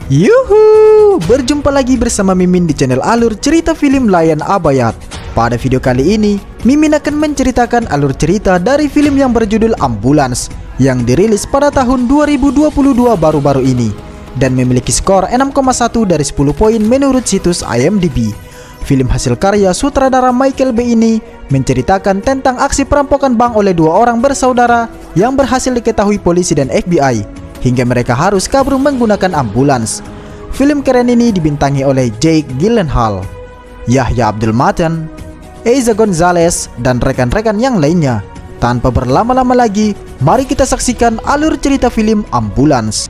Yuhu, berjumpa lagi bersama Mimin di channel Alur Cerita Film Layan Abayat. Pada video kali ini, Mimin akan menceritakan alur cerita dari film yang berjudul Ambulans yang dirilis pada tahun 2022 baru-baru ini dan memiliki skor 6,1 dari 10 poin menurut situs IMDb. Film hasil karya sutradara Michael Bay ini menceritakan tentang aksi perampokan bank oleh dua orang bersaudara yang berhasil diketahui polisi dan FBI hingga mereka harus kabur menggunakan ambulans. Film keren ini dibintangi oleh Jake Gyllenhaal, Yahya Abdul Mateen, Eiza Gonzalez, dan rekan-rekan yang lainnya. Tanpa berlama-lama lagi, mari kita saksikan alur cerita film Ambulans.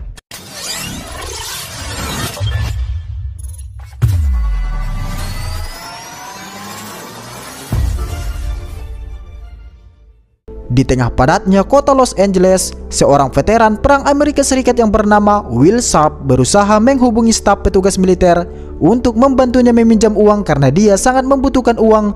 Di tengah padatnya kota Los Angeles, seorang veteran perang Amerika Serikat yang bernama Will Sharp berusaha menghubungi staf petugas militer untuk membantunya meminjam uang karena dia sangat membutuhkan uang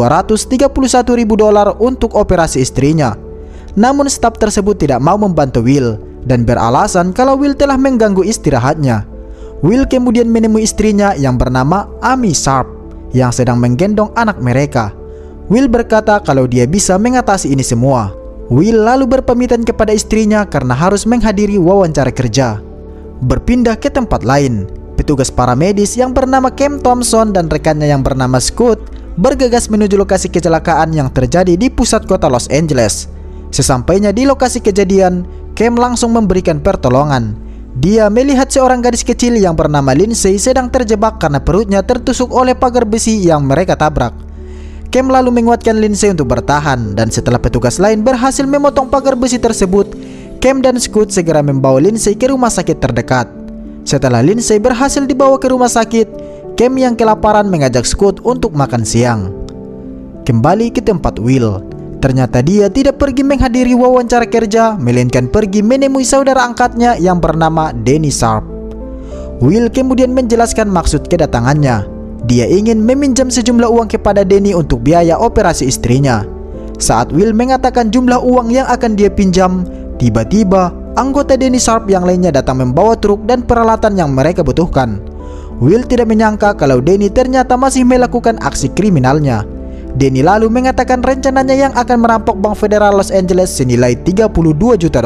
$231.000 untuk operasi istrinya. Namun staf tersebut tidak mau membantu Will dan beralasan kalau Will telah mengganggu istirahatnya. Will kemudian menemui istrinya yang bernama Amy Sharp yang sedang menggendong anak mereka. Will berkata kalau dia bisa mengatasi ini semua. Will lalu berpamitan kepada istrinya karena harus menghadiri wawancara kerja. Berpindah ke tempat lain, petugas paramedis yang bernama Cam Thompson dan rekannya yang bernama Scott bergegas menuju lokasi kecelakaan yang terjadi di pusat kota Los Angeles. Sesampainya di lokasi kejadian, Cam langsung memberikan pertolongan. Dia melihat seorang gadis kecil yang bernama Lindsay sedang terjebak karena perutnya tertusuk oleh pagar besi yang mereka tabrak. Cam lalu menguatkan Lindsay untuk bertahan, dan setelah petugas lain berhasil memotong pagar besi tersebut, Cam dan Scott segera membawa Lindsay ke rumah sakit terdekat. Setelah Lindsay berhasil dibawa ke rumah sakit, Cam yang kelaparan mengajak Scott untuk makan siang. Kembali ke tempat Will, ternyata dia tidak pergi menghadiri wawancara kerja, melainkan pergi menemui saudara angkatnya yang bernama Danny Sharp. Will kemudian menjelaskan maksud kedatangannya. Dia ingin meminjam sejumlah uang kepada Danny untuk biaya operasi istrinya. Saat Will mengatakan jumlah uang yang akan dia pinjam, tiba-tiba anggota Danny Sharp yang lainnya datang membawa truk dan peralatan yang mereka butuhkan. Will tidak menyangka kalau Danny ternyata masih melakukan aksi kriminalnya. Danny lalu mengatakan rencananya yang akan merampok Bank Federal Los Angeles senilai $32 juta.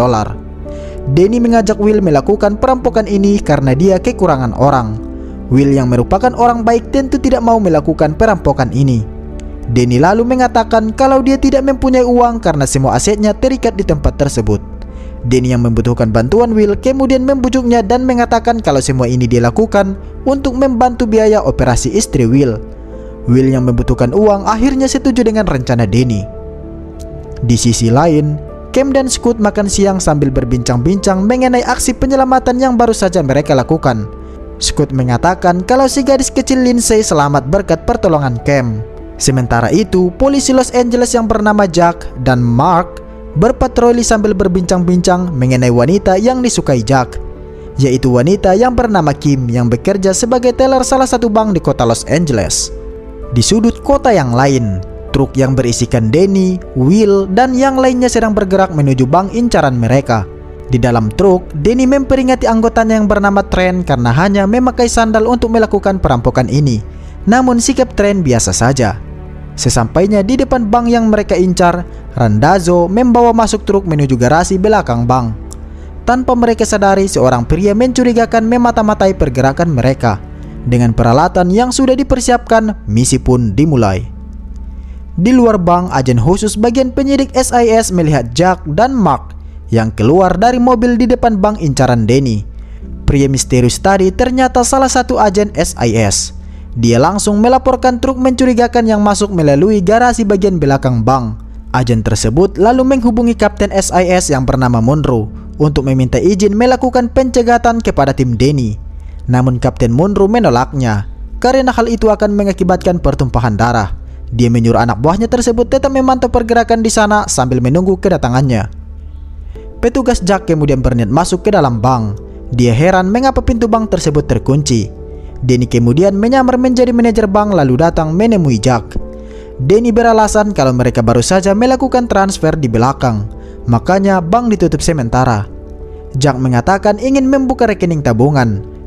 Danny mengajak Will melakukan perampokan ini karena dia kekurangan orang. Will yang merupakan orang baik tentu tidak mau melakukan perampokan ini. Danny lalu mengatakan kalau dia tidak mempunyai uang karena semua asetnya terikat di tempat tersebut. Danny yang membutuhkan bantuan Will kemudian membujuknya dan mengatakan kalau semua ini dia lakukan untuk membantu biaya operasi istri Will. Will yang membutuhkan uang akhirnya setuju dengan rencana Danny. Di sisi lain, Cam dan Scott makan siang sambil berbincang-bincang mengenai aksi penyelamatan yang baru saja mereka lakukan. Scott mengatakan kalau si gadis kecil Lindsay selamat berkat pertolongan Cam. Sementara itu, polisi Los Angeles yang bernama Jack dan Mark berpatroli sambil berbincang-bincang mengenai wanita yang disukai Jack, yaitu wanita yang bernama Kim yang bekerja sebagai teller salah satu bank di kota Los Angeles. Di sudut kota yang lain, truk yang berisikan Danny, Will, dan yang lainnya sedang bergerak menuju bank incaran mereka. Di dalam truk, Danny memperingati anggotanya yang bernama Trent karena hanya memakai sandal untuk melakukan perampokan ini. Namun sikap Trent biasa saja. Sesampainya di depan bank yang mereka incar, Randazzo membawa masuk truk menuju garasi belakang bank. Tanpa mereka sadari, seorang pria mencurigakan memata-matai pergerakan mereka. Dengan peralatan yang sudah dipersiapkan, misi pun dimulai. Di luar bank, agen khusus bagian penyidik SIS melihat Jack dan Mark yang keluar dari mobil di depan bank incaran Danny. Pria misterius tadi ternyata salah satu agen SIS. Dia langsung melaporkan truk mencurigakan yang masuk melalui garasi bagian belakang bank. Agen tersebut lalu menghubungi Kapten SIS yang bernama Monroe untuk meminta izin melakukan pencegatan kepada tim Danny. Namun Kapten Monroe menolaknya karena hal itu akan mengakibatkan pertumpahan darah. Dia menyuruh anak buahnya tersebut tetap memantau pergerakan di sana sambil menunggu kedatangannya. Petugas Jack kemudian berniat masuk ke dalam bank. Dia heran mengapa pintu bank tersebut terkunci. Danny kemudian menyamar menjadi manajer bank lalu datang menemui Jack. Danny beralasan kalau mereka baru saja melakukan transfer di belakang, makanya bank ditutup sementara. Jack mengatakan ingin membuka rekening tabungan.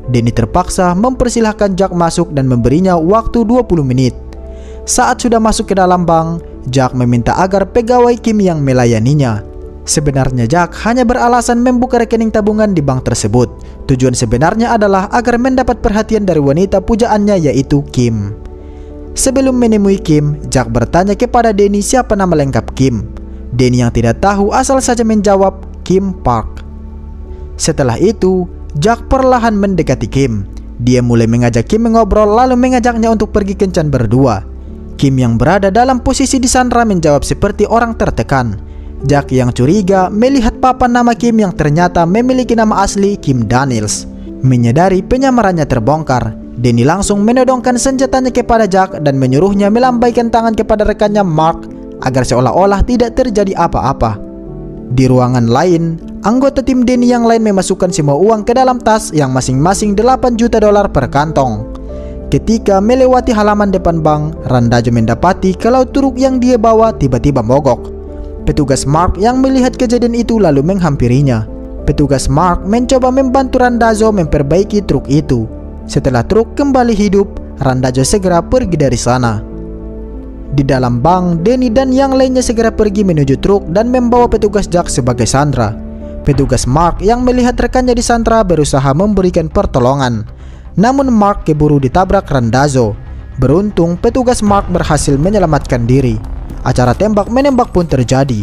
Danny terpaksa mempersilahkan Jack masuk dan memberinya waktu 20 menit. Saat sudah masuk ke dalam bank, Jack meminta agar pegawai Kim yang melayaninya. Sebenarnya Jack hanya beralasan membuka rekening tabungan di bank tersebut. Tujuan sebenarnya adalah agar mendapat perhatian dari wanita pujaannya, yaitu Kim. Sebelum menemui Kim, Jack bertanya kepada Danny siapa nama lengkap Kim. Danny yang tidak tahu asal saja menjawab Kim Park. Setelah itu, Jack perlahan mendekati Kim. Dia mulai mengajak Kim mengobrol lalu mengajaknya untuk pergi kencan berdua. Kim yang berada dalam posisi disandra menjawab seperti orang tertekan. Jack yang curiga melihat papan nama Kim yang ternyata memiliki nama asli Kim Daniels. Menyadari penyamarannya terbongkar, Danny langsung menodongkan senjatanya kepada Jack dan menyuruhnya melambaikan tangan kepada rekannya Mark agar seolah-olah tidak terjadi apa-apa. Di ruangan lain, anggota tim Danny yang lain memasukkan semua uang ke dalam tas yang masing-masing $8 juta per kantong. Ketika melewati halaman depan bank, Randazzo mendapati kalau truk yang dia bawa tiba-tiba mogok. Petugas Mark yang melihat kejadian itu lalu menghampirinya. Petugas Mark mencoba membantu Randazzo memperbaiki truk itu. Setelah truk kembali hidup, Randazzo segera pergi dari sana. Di dalam bank, Danny dan yang lainnya segera pergi menuju truk dan membawa petugas Jack sebagai sandera. Petugas Mark yang melihat rekannya disandra berusaha memberikan pertolongan. Namun Mark keburu ditabrak Randazzo. Beruntung petugas Mark berhasil menyelamatkan diri. Acara tembak-menembak pun terjadi.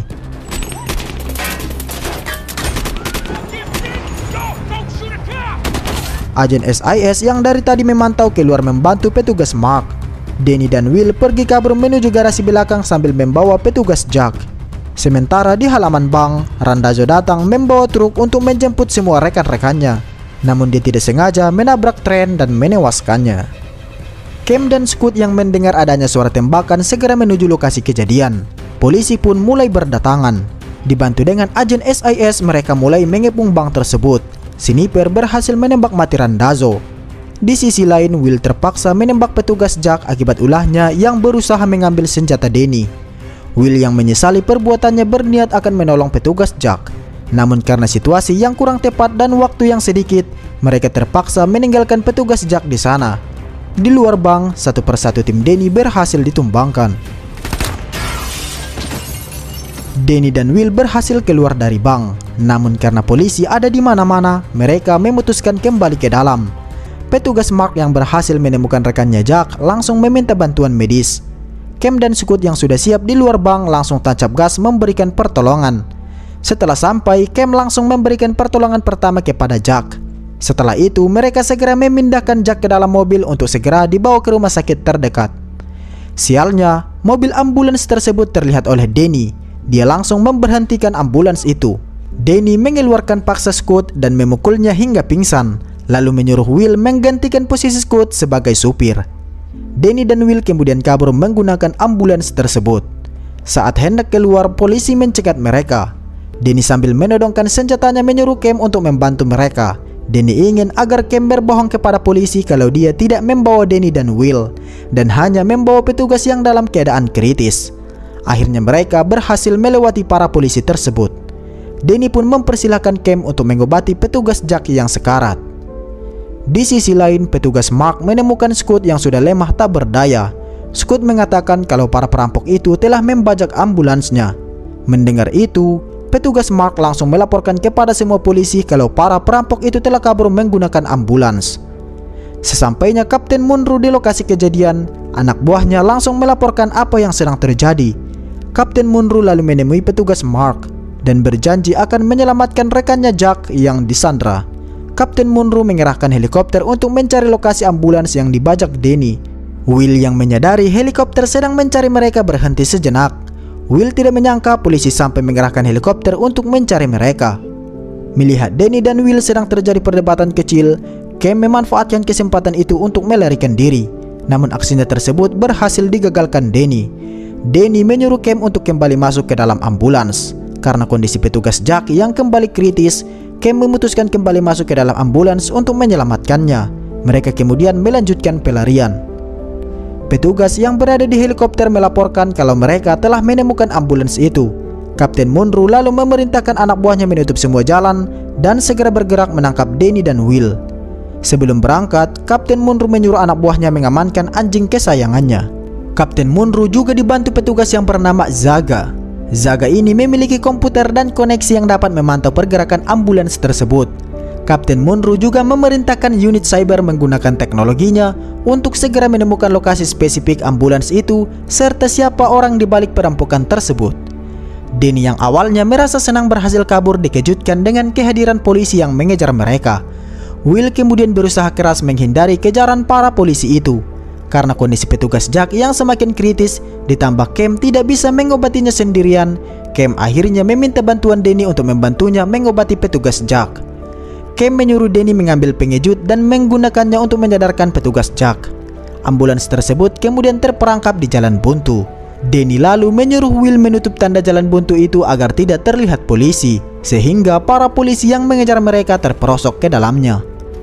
Agen SIS yang dari tadi memantau keluar membantu petugas Mark. Danny dan Will pergi kabur menuju garasi belakang sambil membawa petugas Jack. Sementara di halaman bank, Randazzo datang membawa truk untuk menjemput semua rekan-rekannya. Namun dia tidak sengaja menabrak tren dan menewaskannya. Kim dan Scott yang mendengar adanya suara tembakan segera menuju lokasi kejadian. Polisi pun mulai berdatangan. Dibantu dengan agen SIS, mereka mulai mengepung bank tersebut. Sniper berhasil menembak mati Randazzo. Di sisi lain, Will terpaksa menembak petugas Jack akibat ulahnya yang berusaha mengambil senjata Danny. Will yang menyesali perbuatannya berniat akan menolong petugas Jack. Namun karena situasi yang kurang tepat dan waktu yang sedikit, mereka terpaksa meninggalkan petugas Jack di sana. Di luar bank, satu persatu tim Danny berhasil ditumbangkan. Danny dan Will berhasil keluar dari bank. Namun karena polisi ada di mana-mana, mereka memutuskan kembali ke dalam. Petugas Mark yang berhasil menemukan rekannya Jack langsung meminta bantuan medis. Kim dan Scott yang sudah siap di luar bank langsung tancap gas memberikan pertolongan. Setelah sampai, Kim langsung memberikan pertolongan pertama kepada Jack. Setelah itu, mereka segera memindahkan Jack ke dalam mobil untuk segera dibawa ke rumah sakit terdekat. Sialnya, mobil ambulans tersebut terlihat oleh Danny. Dia langsung memberhentikan ambulans itu. Danny mengeluarkan paksa Scott dan memukulnya hingga pingsan, lalu menyuruh Will menggantikan posisi Scott sebagai supir. Danny dan Will kemudian kabur menggunakan ambulans tersebut. Saat hendak keluar, polisi mencegat mereka. Danny sambil menodongkan senjatanya menyuruh Kim untuk membantu mereka. Danny ingin agar Kim berbohong kepada polisi kalau dia tidak membawa Danny dan Will, dan hanya membawa petugas yang dalam keadaan kritis. Akhirnya mereka berhasil melewati para polisi tersebut. Danny pun mempersilahkan Kim untuk mengobati petugas Jack yang sekarat. Di sisi lain, petugas Mark menemukan Scott yang sudah lemah tak berdaya. Scott mengatakan kalau para perampok itu telah membajak ambulansnya. Mendengar itu, petugas Mark langsung melaporkan kepada semua polisi kalau para perampok itu telah kabur menggunakan ambulans. Sesampainya Kapten Munro di lokasi kejadian, anak buahnya langsung melaporkan apa yang sedang terjadi. Kapten Munro lalu menemui petugas Mark dan berjanji akan menyelamatkan rekannya Jack yang disandra. Kapten Munro mengerahkan helikopter untuk mencari lokasi ambulans yang dibajak Danny. Will yang menyadari helikopter sedang mencari mereka berhenti sejenak. Will tidak menyangka polisi sampai mengerahkan helikopter untuk mencari mereka. Melihat Danny dan Will sedang terjadi perdebatan kecil, Kim memanfaatkan kesempatan itu untuk melarikan diri. Namun aksinya tersebut berhasil digagalkan Danny. Danny menyuruh Kim untuk kembali masuk ke dalam ambulans. Karena kondisi petugas Jack yang kembali kritis, Kim memutuskan kembali masuk ke dalam ambulans untuk menyelamatkannya. Mereka kemudian melanjutkan pelarian. Petugas yang berada di helikopter melaporkan kalau mereka telah menemukan ambulans itu. Kapten Munro lalu memerintahkan anak buahnya menutup semua jalan dan segera bergerak menangkap Danny dan Will. Sebelum berangkat, Kapten Munro menyuruh anak buahnya mengamankan anjing kesayangannya. Kapten Munro juga dibantu petugas yang bernama Zaga. Zaga ini memiliki komputer dan koneksi yang dapat memantau pergerakan ambulans tersebut. Kapten Munro juga memerintahkan unit cyber menggunakan teknologinya untuk segera menemukan lokasi spesifik ambulans itu serta siapa orang di balik perampokan tersebut. Danny yang awalnya merasa senang berhasil kabur dikejutkan dengan kehadiran polisi yang mengejar mereka. Will kemudian berusaha keras menghindari kejaran para polisi itu. Karena kondisi petugas Jack yang semakin kritis, ditambah Cam tidak bisa mengobatinya sendirian, Cam akhirnya meminta bantuan Danny untuk membantunya mengobati petugas Jack. Cam menyuruh Danny mengambil pengejut dan menggunakannya untuk menyadarkan petugas Jack. Ambulans tersebut kemudian terperangkap di jalan buntu. Danny lalu menyuruh Will menutup tanda jalan buntu itu agar tidak terlihat polisi, sehingga para polisi yang mengejar mereka terperosok ke dalamnya.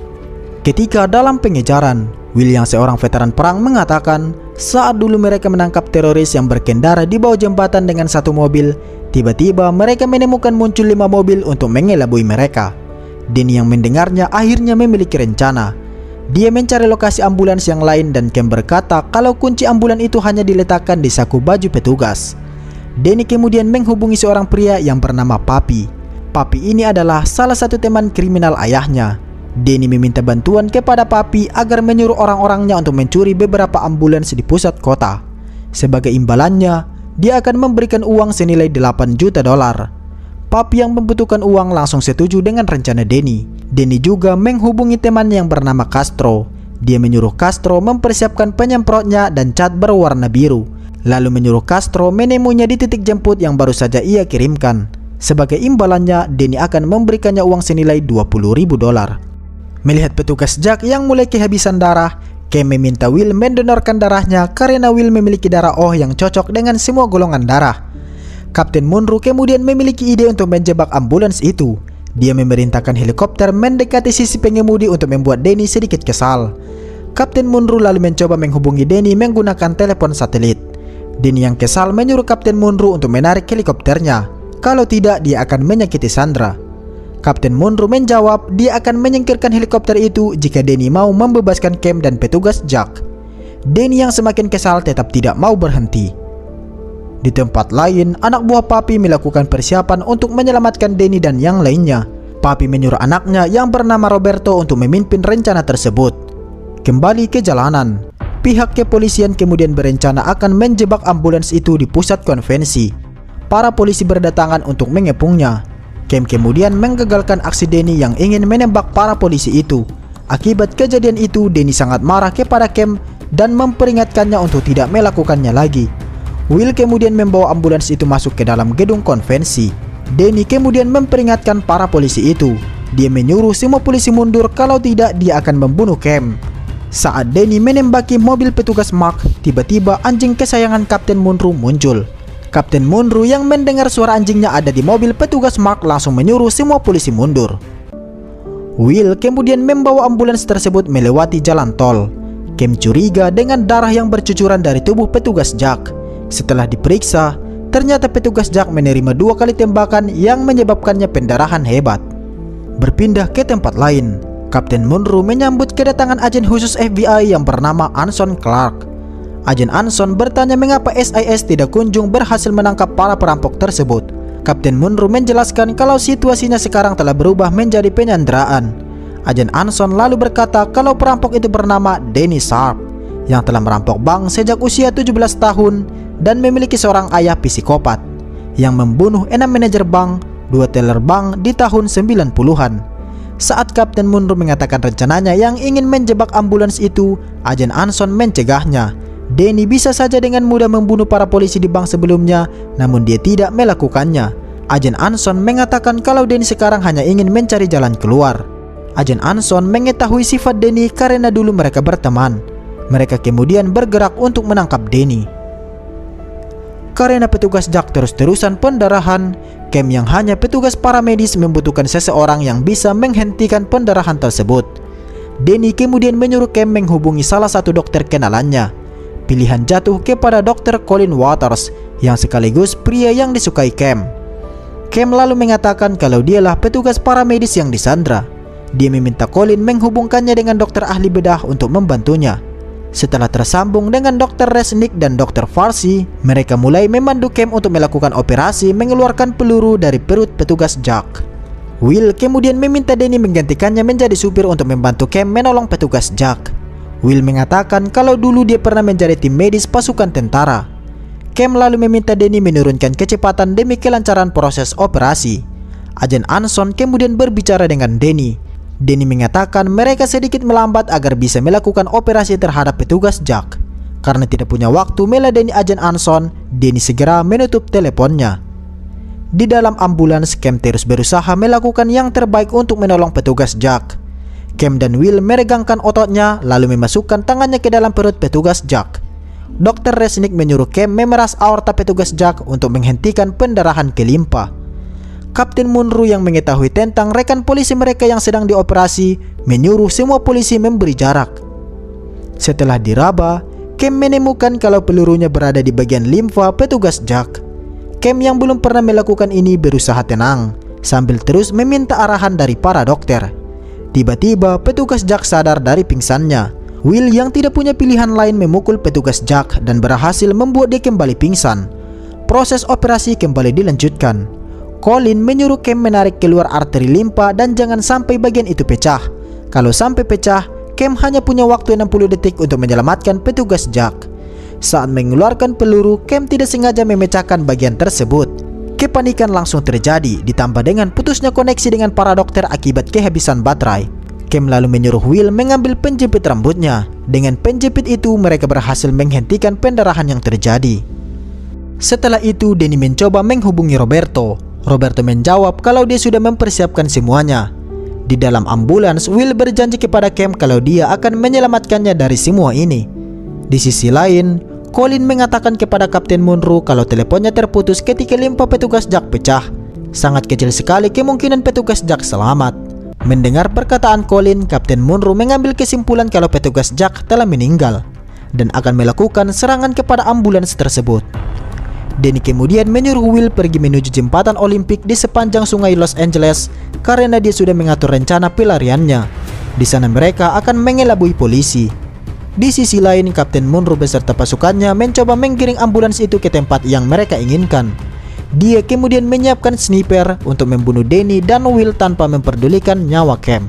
Ketika dalam pengejaran, Will yang seorang veteran perang mengatakan saat dulu mereka menangkap teroris yang berkendara di bawah jembatan dengan satu mobil, tiba-tiba mereka menemukan muncul 5 mobil untuk mengelabui mereka. Danny yang mendengarnya akhirnya memiliki rencana. Dia mencari lokasi ambulans yang lain dan Cam berkata kalau kunci ambulans itu hanya diletakkan di saku baju petugas. Danny kemudian menghubungi seorang pria yang bernama Papi. Papi ini adalah salah satu teman kriminal ayahnya. Danny meminta bantuan kepada Papi agar menyuruh orang-orangnya untuk mencuri beberapa ambulans di pusat kota. Sebagai imbalannya, dia akan memberikan uang senilai $8 juta. Papi yang membutuhkan uang langsung setuju dengan rencana Danny. Danny juga menghubungi temannya yang bernama Castro. Dia menyuruh Castro mempersiapkan penyemprotnya dan cat berwarna biru, lalu menyuruh Castro menemuinya di titik jemput yang baru saja ia kirimkan. Sebagai imbalannya, Danny akan memberikannya uang senilai $20.000. Melihat petugas Jack yang mulai kehabisan darah, Cam meminta Will mendonorkan darahnya karena Will memiliki darah O yang cocok dengan semua golongan darah. Kapten Munro kemudian memiliki ide untuk menjebak ambulans itu. Dia memerintahkan helikopter mendekati sisi pengemudi untuk membuat Danny sedikit kesal. Kapten Munro lalu mencoba menghubungi Danny menggunakan telepon satelit. Danny yang kesal menyuruh Kapten Munro untuk menarik helikopternya. Kalau tidak, dia akan menyakiti Sandra. Kapten Munro menjawab dia akan menyingkirkan helikopter itu jika Danny mau membebaskan Cam dan petugas Jack. Danny yang semakin kesal tetap tidak mau berhenti. Di tempat lain, anak buah Papi melakukan persiapan untuk menyelamatkan Danny dan yang lainnya. Papi menyuruh anaknya yang bernama Roberto untuk memimpin rencana tersebut. Kembali ke jalanan, pihak kepolisian kemudian berencana akan menjebak ambulans itu di pusat konvensi. Para polisi berdatangan untuk mengepungnya. Cam kemudian menggagalkan aksi Danny yang ingin menembak para polisi itu. Akibat kejadian itu, Danny sangat marah kepada Cam dan memperingatkannya untuk tidak melakukannya lagi. Will kemudian membawa ambulans itu masuk ke dalam gedung konvensi. Danny kemudian memperingatkan para polisi itu. Dia menyuruh semua polisi mundur, kalau tidak dia akan membunuh Cam. Saat Danny menembaki mobil petugas Mark, tiba-tiba anjing kesayangan Kapten Munro muncul. Kapten Munro yang mendengar suara anjingnya ada di mobil petugas Mark langsung menyuruh semua polisi mundur. Will kemudian membawa ambulans tersebut melewati jalan tol. Cam curiga dengan darah yang bercucuran dari tubuh petugas Jack. Setelah diperiksa, ternyata petugas Jack menerima 2 kali tembakan yang menyebabkannya pendarahan hebat. Berpindah ke tempat lain, Kapten Munro menyambut kedatangan agen khusus FBI yang bernama Anson Clark. Agen Anson bertanya mengapa SIS tidak kunjung berhasil menangkap para perampok tersebut. Kapten Munro menjelaskan kalau situasinya sekarang telah berubah menjadi penyanderaan. Agen Anson lalu berkata kalau perampok itu bernama Danny Sharp, yang telah merampok bank sejak usia 17 tahun dan memiliki seorang ayah psikopat, yang membunuh 6 manajer bank, 2 teller bank di tahun 90-an. Saat Kapten Munro mengatakan rencananya yang ingin menjebak ambulans itu, Agen Anson mencegahnya. Danny bisa saja dengan mudah membunuh para polisi di bank sebelumnya, namun dia tidak melakukannya. Agen Anson mengatakan kalau Danny sekarang hanya ingin mencari jalan keluar. Agen Anson mengetahui sifat Danny karena dulu mereka berteman. Mereka kemudian bergerak untuk menangkap Danny. Karena petugas Jack terus-terusan pendarahan, Cam yang hanya petugas paramedis membutuhkan seseorang yang bisa menghentikan pendarahan tersebut. Danny kemudian menyuruh Cam menghubungi salah satu dokter kenalannya. Pilihan jatuh kepada Dr. Colin Waters, yang sekaligus pria yang disukai Cam. Cam lalu mengatakan kalau dialah petugas paramedis yang disandra. Dia meminta Colin menghubungkannya dengan dokter ahli bedah untuk membantunya. Setelah tersambung dengan Dr. Resnick dan Dr. Farsi, mereka mulai memandu Cam untuk melakukan operasi mengeluarkan peluru dari perut petugas Jack. Will kemudian meminta Danny menggantikannya menjadi supir untuk membantu Cam menolong petugas Jack. Will mengatakan kalau dulu dia pernah menjadi tim medis pasukan tentara. Cam lalu meminta Danny menurunkan kecepatan demi kelancaran proses operasi. Agen Anson kemudian berbicara dengan Danny. Danny mengatakan mereka sedikit melambat agar bisa melakukan operasi terhadap petugas Jack. Karena tidak punya waktu meladeni agen Anson, Danny segera menutup teleponnya. Di dalam ambulans, Cam terus berusaha melakukan yang terbaik untuk menolong petugas Jack. Cam dan Will meregangkan ototnya lalu memasukkan tangannya ke dalam perut petugas Jack. Dr. Resnick menyuruh Cam memeras aorta petugas Jack untuk menghentikan pendarahan ke limpa. Kapten Munro yang mengetahui tentang rekan polisi mereka yang sedang dioperasi menyuruh semua polisi memberi jarak. Setelah diraba, Cam menemukan kalau pelurunya berada di bagian limfa petugas Jack. Cam yang belum pernah melakukan ini berusaha tenang sambil terus meminta arahan dari para dokter. Tiba-tiba petugas Jack sadar dari pingsannya. Will yang tidak punya pilihan lain memukul petugas Jack dan berhasil membuat dia kembali pingsan. Proses operasi kembali dilanjutkan. Colin menyuruh Cam menarik keluar arteri limpa dan jangan sampai bagian itu pecah. Kalau sampai pecah, Cam hanya punya waktu 60 detik untuk menyelamatkan petugas Jack. Saat mengeluarkan peluru, Cam tidak sengaja memecahkan bagian tersebut. Kepanikan langsung terjadi, ditambah dengan putusnya koneksi dengan para dokter akibat kehabisan baterai. Cam lalu menyuruh Will mengambil penjepit rambutnya. Dengan penjepit itu, mereka berhasil menghentikan pendarahan yang terjadi. Setelah itu, Danny mencoba menghubungi Roberto. Roberto menjawab kalau dia sudah mempersiapkan semuanya. Di dalam ambulans, Will berjanji kepada Cam kalau dia akan menyelamatkannya dari semua ini. Di sisi lain, Colin mengatakan kepada Kapten Munro kalau teleponnya terputus ketika limpa petugas Jack pecah. Sangat kecil sekali kemungkinan petugas Jack selamat. Mendengar perkataan Colin, Kapten Munro mengambil kesimpulan kalau petugas Jack telah meninggal dan akan melakukan serangan kepada ambulans tersebut. Danny kemudian menyuruh Will pergi menuju jembatan Olimpik di sepanjang sungai Los Angeles karena dia sudah mengatur rencana pelariannya. Di sana mereka akan mengelabui polisi. Di sisi lain, Kapten Munro beserta pasukannya mencoba menggiring ambulans itu ke tempat yang mereka inginkan. Dia kemudian menyiapkan sniper untuk membunuh Danny dan Will tanpa memperdulikan nyawa Cam.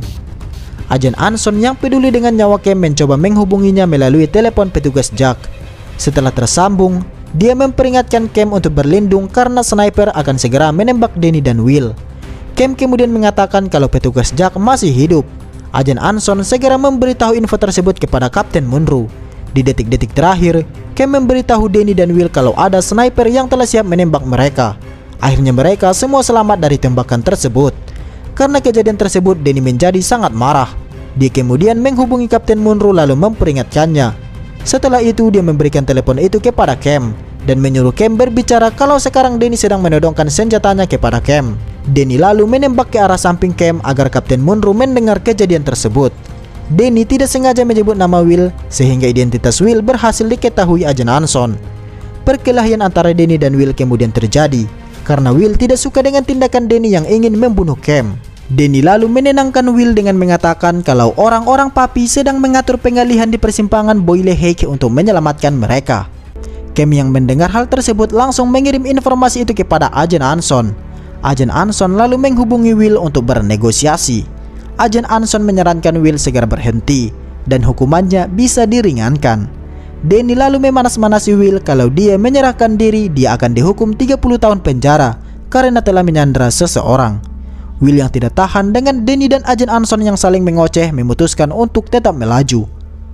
Agen Anson yang peduli dengan nyawa Cam mencoba menghubunginya melalui telepon petugas Jack. Setelah tersambung, dia memperingatkan Cam untuk berlindung karena sniper akan segera menembak Danny dan Will. Cam kemudian mengatakan kalau petugas Jack masih hidup. Agen Anson segera memberitahu info tersebut kepada Kapten Munro. Di detik-detik terakhir, Cam memberitahu Danny dan Will kalau ada sniper yang telah siap menembak mereka. Akhirnya mereka semua selamat dari tembakan tersebut. Karena kejadian tersebut, Danny menjadi sangat marah. Dia kemudian menghubungi Kapten Munro lalu memperingatkannya. Setelah itu, dia memberikan telepon itu kepada Cam dan menyuruh Cam berbicara kalau sekarang Danny sedang menodongkan senjatanya kepada Cam. Danny lalu menembak ke arah samping Cam agar Kapten Munro mendengar kejadian tersebut. Danny tidak sengaja menyebut nama Will sehingga identitas Will berhasil diketahui agen Anson. Perkelahian antara Danny dan Will kemudian terjadi karena Will tidak suka dengan tindakan Danny yang ingin membunuh Cam. Danny lalu menenangkan Will dengan mengatakan kalau orang-orang Papi sedang mengatur pengalihan di persimpangan Boyle Heights untuk menyelamatkan mereka. Cam yang mendengar hal tersebut langsung mengirim informasi itu kepada agen Anson. Agen Anson lalu menghubungi Will untuk bernegosiasi. Agen Anson menyarankan Will segera berhenti dan hukumannya bisa diringankan. Danny lalu memanas-manasi Will kalau dia menyerahkan diri dia akan dihukum 30 tahun penjara karena telah menyandera seseorang. Will yang tidak tahan dengan Danny dan agen Anson yang saling mengoceh memutuskan untuk tetap melaju.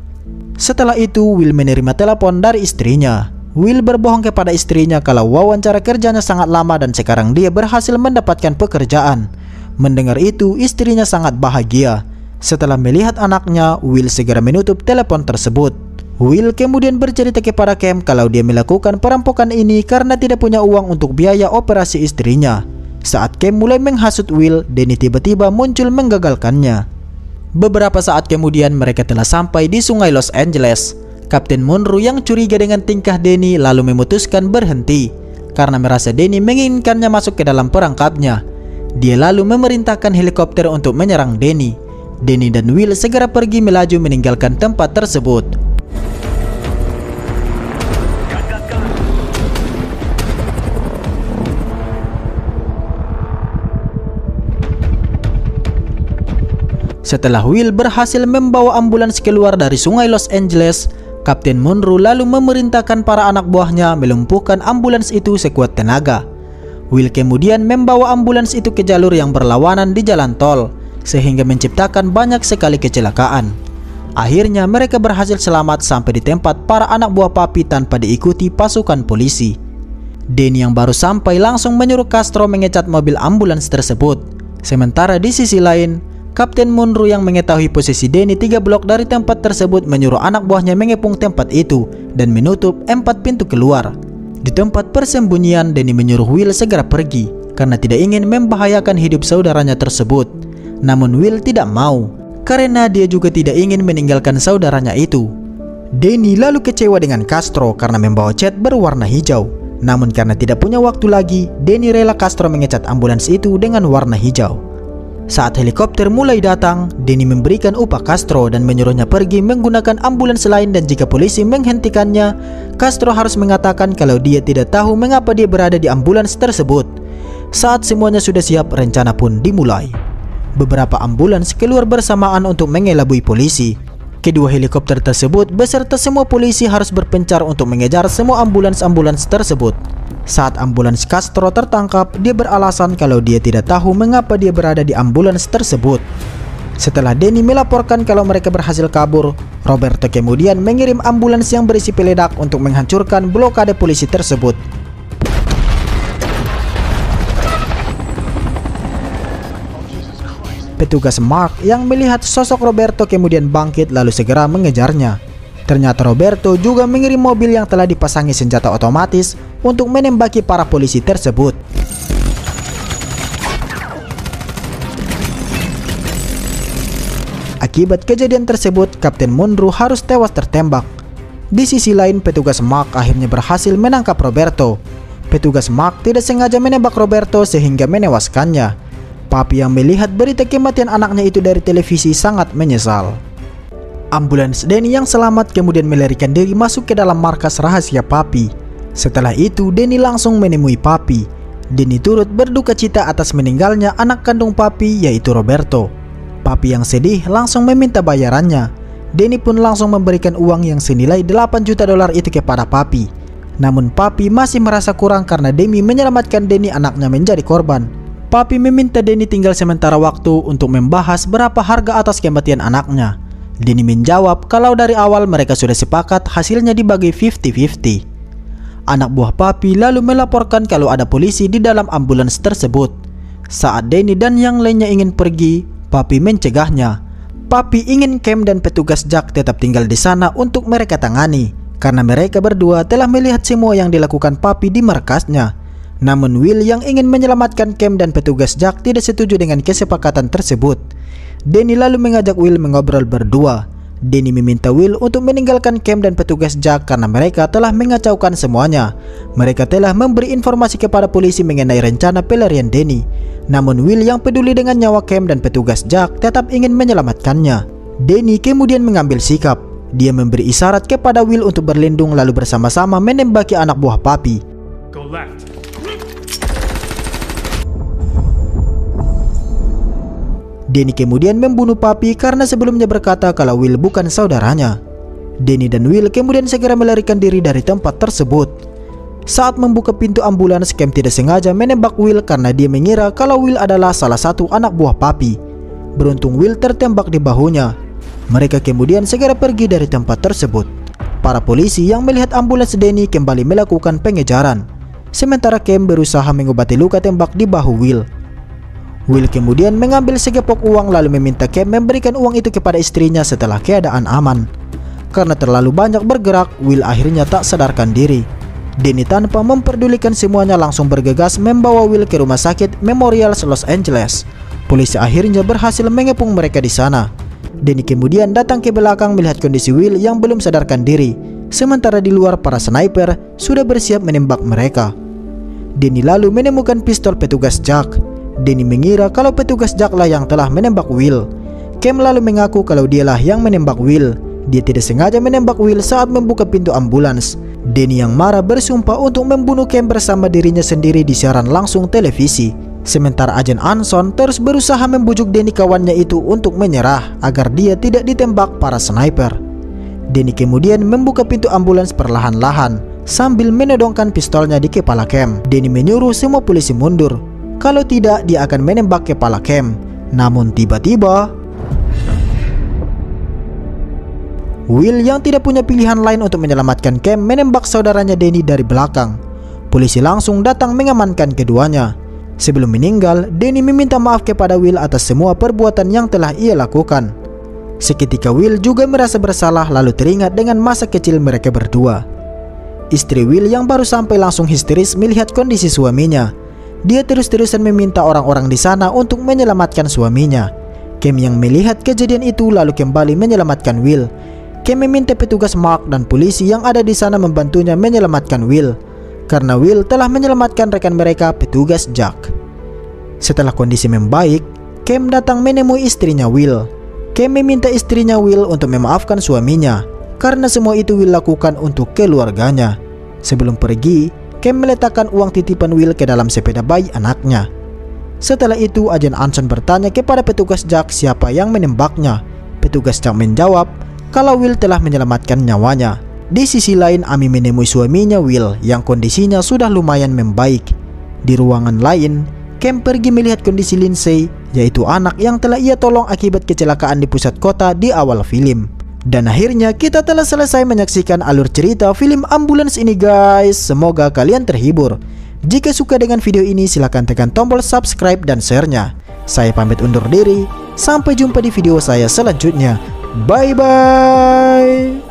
Setelah itu, Will menerima telepon dari istrinya. Will berbohong kepada istrinya kalau wawancara kerjanya sangat lama dan sekarang dia berhasil mendapatkan pekerjaan. Mendengar itu, istrinya sangat bahagia. Setelah melihat anaknya, Will segera menutup telepon tersebut. Will kemudian bercerita kepada Cam kalau dia melakukan perampokan ini karena tidak punya uang untuk biaya operasi istrinya. Saat Cam mulai menghasut Will, Danny tiba-tiba muncul menggagalkannya. Beberapa saat kemudian mereka telah sampai di sungai Los Angeles. Kapten Munro yang curiga dengan tingkah Danny lalu memutuskan berhenti karena merasa Danny menginginkannya masuk ke dalam perangkapnya. Dia lalu memerintahkan helikopter untuk menyerang Danny. Danny dan Will segera pergi melaju meninggalkan tempat tersebut. Setelah Will berhasil membawa ambulans keluar dari sungai Los Angeles, Kapten Monroe lalu memerintahkan para anak buahnya melumpuhkan ambulans itu sekuat tenaga. Will kemudian membawa ambulans itu ke jalur yang berlawanan di jalan tol, sehingga menciptakan banyak sekali kecelakaan. Akhirnya mereka berhasil selamat sampai di tempat para anak buah Papi tanpa diikuti pasukan polisi. Danny yang baru sampai langsung menyuruh Castro mengecat mobil ambulans tersebut. Sementara di sisi lain, Kapten Monroe yang mengetahui posisi Danny 3 blok dari tempat tersebut menyuruh anak buahnya mengepung tempat itu dan menutup 4 pintu keluar. Di tempat persembunyian, Danny menyuruh Will segera pergi karena tidak ingin membahayakan hidup saudaranya tersebut. Namun Will tidak mau karena dia juga tidak ingin meninggalkan saudaranya itu. Danny lalu kecewa dengan Castro karena membawa cat berwarna hijau. Namun karena tidak punya waktu lagi, Danny rela Castro mengecat ambulans itu dengan warna hijau. Saat helikopter mulai datang, Danny memberikan upah Castro dan menyuruhnya pergi menggunakan ambulans lain, dan jika polisi menghentikannya, Castro harus mengatakan kalau dia tidak tahu mengapa dia berada di ambulans tersebut. Saat semuanya sudah siap, rencana pun dimulai. Beberapa ambulans keluar bersamaan untuk mengelabui polisi. Kedua helikopter tersebut beserta semua polisi harus berpencar untuk mengejar semua ambulans-ambulans tersebut. Saat ambulans Castro tertangkap, dia beralasan kalau dia tidak tahu mengapa dia berada di ambulans tersebut. Setelah Danny melaporkan kalau mereka berhasil kabur, Roberto kemudian mengirim ambulans yang berisi peledak untuk menghancurkan blokade polisi tersebut. Petugas Mark yang melihat sosok Roberto kemudian bangkit lalu segera mengejarnya. Ternyata Roberto juga mengirim mobil yang telah dipasangi senjata otomatis untuk menembaki para polisi tersebut. Akibat kejadian tersebut, Kapten Monroe harus tewas tertembak. Di sisi lain, petugas Mark akhirnya berhasil menangkap Roberto. Petugas Mark tidak sengaja menembak Roberto sehingga menewaskannya. Papi yang melihat berita kematian anaknya itu dari televisi sangat menyesal. Ambulans Danny yang selamat kemudian melarikan diri masuk ke dalam markas rahasia Papi. Setelah itu, Danny langsung menemui Papi. Danny turut berduka cita atas meninggalnya anak kandung Papi, yaitu Roberto. Papi yang sedih langsung meminta bayarannya. Danny pun langsung memberikan uang yang senilai $8 juta itu kepada Papi. Namun Papi masih merasa kurang karena Danny menyelamatkan Danny, anaknya menjadi korban. Papi meminta Danny tinggal sementara waktu untuk membahas berapa harga atas kematian anaknya. Danny menjawab kalau dari awal mereka sudah sepakat hasilnya dibagi 50-50. Anak buah Papi lalu melaporkan kalau ada polisi di dalam ambulans tersebut. Saat Danny dan yang lainnya ingin pergi, Papi mencegahnya. Papi ingin Cam dan petugas Jack tetap tinggal di sana untuk mereka tangani, karena mereka berdua telah melihat semua yang dilakukan Papi di markasnya. Namun Will yang ingin menyelamatkan Cam dan petugas Jack tidak setuju dengan kesepakatan tersebut. Danny lalu mengajak Will mengobrol berdua. Danny meminta Will untuk meninggalkan Cam dan petugas Jack karena mereka telah mengacaukan semuanya. Mereka telah memberi informasi kepada polisi mengenai rencana pelarian Danny. Namun Will yang peduli dengan nyawa Cam dan petugas Jack tetap ingin menyelamatkannya. Danny kemudian mengambil sikap. Dia memberi isyarat kepada Will untuk berlindung lalu bersama-sama menembaki anak buah Papi. Go left. Danny kemudian membunuh Papi karena sebelumnya berkata kalau Will bukan saudaranya. Danny dan Will kemudian segera melarikan diri dari tempat tersebut. Saat membuka pintu ambulans, Cam tidak sengaja menembak Will karena dia mengira kalau Will adalah salah satu anak buah Papi. Beruntung Will tertembak di bahunya. Mereka kemudian segera pergi dari tempat tersebut. Para polisi yang melihat ambulans Danny kembali melakukan pengejaran. Sementara Cam berusaha mengobati luka tembak di bahu Will. Will kemudian mengambil segepok uang lalu meminta Cam memberikan uang itu kepada istrinya setelah keadaan aman. Karena terlalu banyak bergerak, Will akhirnya tak sadarkan diri. Danny tanpa memperdulikan semuanya langsung bergegas membawa Will ke rumah sakit Memorial Los Angeles. Polisi akhirnya berhasil mengepung mereka di sana. Danny kemudian datang ke belakang melihat kondisi Will yang belum sadarkan diri. Sementara di luar para sniper sudah bersiap menembak mereka. Danny lalu menemukan pistol petugas Jack. Danny mengira kalau petugas Jack lah yang telah menembak Will. Cam lalu mengaku kalau dialah yang menembak Will. Dia tidak sengaja menembak Will saat membuka pintu ambulans. Danny yang marah bersumpah untuk membunuh Cam bersama dirinya sendiri di siaran langsung televisi. Sementara Agen Anson terus berusaha membujuk Danny kawannya itu untuk menyerah agar dia tidak ditembak para sniper. Danny kemudian membuka pintu ambulans perlahan-lahan sambil menodongkan pistolnya di kepala Cam. Danny menyuruh semua polisi mundur. Kalau tidak, dia akan menembak kepala Cam. Namun tiba-tiba Will yang tidak punya pilihan lain untuk menyelamatkan Cam menembak saudaranya Danny dari belakang. Polisi langsung datang mengamankan keduanya. Sebelum meninggal, Danny meminta maaf kepada Will atas semua perbuatan yang telah ia lakukan. Seketika Will juga merasa bersalah lalu teringat dengan masa kecil mereka berdua. Istri Will yang baru sampai langsung histeris melihat kondisi suaminya. Dia terus-terusan meminta orang-orang di sana untuk menyelamatkan suaminya. Cam yang melihat kejadian itu lalu kembali menyelamatkan Will. Cam meminta petugas Mark dan polisi yang ada di sana membantunya menyelamatkan Will, karena Will telah menyelamatkan rekan mereka, petugas Jack. Setelah kondisi membaik, Cam datang menemui istrinya Will. Cam meminta istrinya Will untuk memaafkan suaminya, karena semua itu Will lakukan untuk keluarganya. Sebelum pergi, Cam meletakkan uang titipan Will ke dalam sepeda bayi anaknya. Setelah itu, Agen Anson bertanya kepada petugas Jack siapa yang menembaknya. Petugas Jack menjawab kalau Will telah menyelamatkan nyawanya. Di sisi lain, Amy menemui suaminya Will yang kondisinya sudah lumayan membaik. Di ruangan lain, Cam pergi melihat kondisi Lindsay, yaitu anak yang telah ia tolong akibat kecelakaan di pusat kota di awal film. Dan akhirnya kita telah selesai menyaksikan alur cerita film Ambulans ini guys. Semoga kalian terhibur. Jika suka dengan video ini silahkan tekan tombol subscribe dan share-nya. Saya pamit undur diri. Sampai jumpa di video saya selanjutnya. Bye bye.